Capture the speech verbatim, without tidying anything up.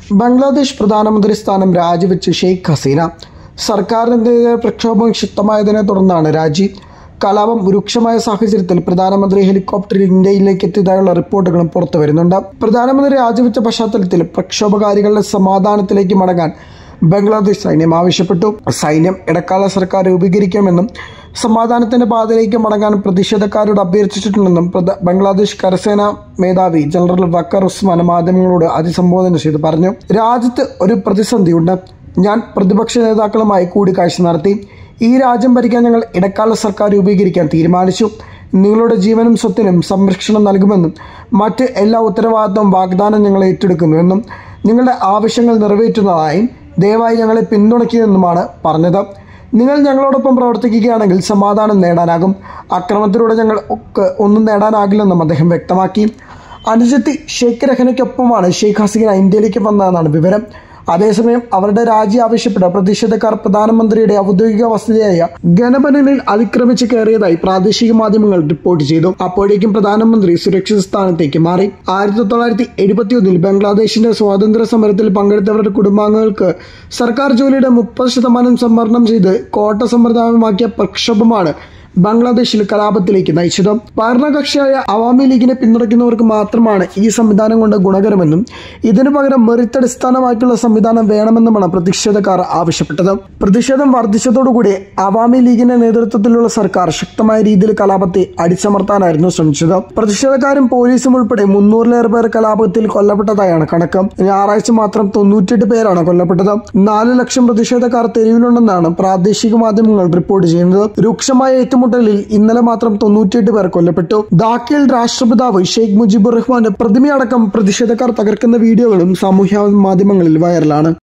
ബംഗ്ലാദേശ് പ്രധാനമന്ത്രി സ്ഥാനം രാജിവെച്ച് ഷെയ്ഖ് ഹസീന. സർക്കാരിനെതിരെ പ്രക്ഷോഭം ശക്തമായതിനെ തുടർന്നാണ് രാജി. കലാപം രൂക്ഷമായ സാഹചര്യത്തിൽ പ്രധാനമന്ത്രി ഹെലികോപ്റ്ററിൽ ഇന്ത്യയിലേക്ക് എത്തിയതായുള്ള റിപ്പോർട്ടുകളും പുറത്തു വരുന്നുണ്ട്. പ്രധാനമന്ത്രി രാജിവെച്ച പശ്ചാത്തലത്തിൽ പ്രക്ഷോഭകാരികളുടെ സമാധാനത്തിലേക്ക് മടങ്ങാൻ ബംഗ്ലാദേശ് സൈന്യം ആവശ്യപ്പെട്ടു. സൈന്യം ഇടക്കാല സർക്കാർ രൂപീകരിക്കണമെന്നും സമാധാനത്തിന്റെ പാതയിലേക്ക് മടങ്ങാൻ പ്രതിഷേധക്കാരോട് അഭ്യർത്ഥിച്ചിട്ടുണ്ടെന്നും ബംഗ്ലാദേശ് കരസേനാ മേധാവി ജനറൽ വക്കർ ഉസ്മാൻ മാധ്യമങ്ങളോട് അഭിസംബോധന ചെയ്ത് പറഞ്ഞു. രാജ്യത്ത് ഒരു പ്രതിസന്ധിയുണ്ട്. ഞാൻ പ്രതിപക്ഷ നേതാക്കളുമായി കൂടിക്കാഴ്ച നടത്തി. ഈ രാജ്യം ഭരിക്കാൻ ഞങ്ങൾ ഇടക്കാല സർക്കാർ രൂപീകരിക്കാൻ തീരുമാനിച്ചു. നിങ്ങളുടെ ജീവനും സ്വത്തിനും സംരക്ഷണം നൽകുമെന്നും മറ്റ് എല്ലാ ഉത്തരവാദിത്വവും വാഗ്ദാനം ഞങ്ങൾ ഏറ്റെടുക്കുന്നുവെന്നും നിങ്ങളുടെ ആവശ്യങ്ങൾ നിറവേറ്റുന്നതായും ദയവായി ഞങ്ങളെ പിന്തുണയ്ക്കുമെന്നുമാണ് പറഞ്ഞത്. നിങ്ങൾ ഞങ്ങളോടൊപ്പം പ്രവർത്തിക്കുകയാണെങ്കിൽ സമാധാനം നേടാനാകും. അക്രമത്തിലൂടെ ഞങ്ങൾ ഒന്നും നേടാനാകില്ലെന്നും അദ്ദേഹം വ്യക്തമാക്കി. അനുജത്തി ഷെയ്ഖ് രഹനയ്ക്കൊപ്പമാണ് ഷെയ്ഖ് ഹസീന ഇന്ത്യയിലേക്ക് വന്നതെന്നാണ് വിവരം. അതേസമയം അവരുടെ രാജി ആവശ്യപ്പെട്ട പ്രതിഷേധക്കാർ പ്രധാനമന്ത്രിയുടെ ഔദ്യോഗിക വസതിയായ ഗനഭവനിൽ അതിക്രമിച്ച് കയറിയതായി പ്രാദേശിക മാധ്യമങ്ങൾ റിപ്പോർട്ട് ചെയ്തു. അപ്പോഴേക്കും പ്രധാനമന്ത്രി സുരക്ഷിത സ്ഥാനത്തേക്ക് മാറി. ആയിരത്തി തൊള്ളായിരത്തി എഴുപത്തി ഒന്നിൽ ബംഗ്ലാദേശിന്റെ സ്വാതന്ത്ര്യ സമരത്തിൽ പങ്കെടുത്തവരുടെ കുടുംബാംഗങ്ങൾക്ക് സർക്കാർ ജോലിയുടെ മുപ്പത് ശതമാനം സംവരണം ചെയ്ത് കോട്ട സമ്പ്രദായമാക്കിയ പ്രക്ഷോഭമാണ് ബംഗ്ലാദേശിൽ കലാപത്തിലേക്ക് നയിച്ചത്. ഭരണകക്ഷിയായ അവാമി ലീഗിനെ പിന്തുണയ്ക്കുന്നവർക്ക് മാത്രമാണ് ഈ സംവിധാനം കൊണ്ട് ഗുണകരമെന്നും ഇതിനു പകരം മെറിറ്റ് അടിസ്ഥാനമാക്കിയുള്ള സംവിധാനം വേണമെന്നുമാണ് പ്രതിഷേധക്കാർ ആവശ്യപ്പെട്ടത്. പ്രതിഷേധം വർദ്ധിച്ചതോടുകൂടി അവാമി ലീഗിന്റെ നേതൃത്വത്തിലുള്ള സർക്കാർ ശക്തമായ രീതിയിൽ കലാപത്തെ അടിച്ചമർത്താനായിരുന്നു ശ്രമിച്ചത്. പ്രതിഷേധക്കാരും പോലീസും ഉൾപ്പെടെ മുന്നൂറിലേറെ പേർ കലാപത്തിൽ കൊല്ലപ്പെട്ടതായാണ് കണക്ക്. ഞായറാഴ്ച മാത്രം തൊണ്ണൂറ്റിയെട്ട് പേരാണ് കൊല്ലപ്പെട്ടത്. നാല് ലക്ഷം പ്രതിഷേധക്കാർ തെരുവിലുണ്ടെന്നാണ് പ്രാദേശിക മാധ്യമങ്ങൾ റിപ്പോർട്ട് ചെയ്യുന്നത്. രൂക്ഷമായ ഏറ്റുമുട്ടലിൽ ഇന്നലെ മാത്രം തൊണ്ണൂറ്റിയെട്ട് പേർ കൊല്ലപ്പെട്ടു. ധാക്കയിൽ രാഷ്ട്രപിതാവ് ഷെയ്ഖ് മുജിബുർ റഹ്മാന്റെ പ്രതിമയടക്കം പ്രതിഷേധക്കാർ തകർക്കുന്ന വീഡിയോകളും സാമൂഹ്യ മാധ്യമങ്ങളിൽ വൈറലാണ്.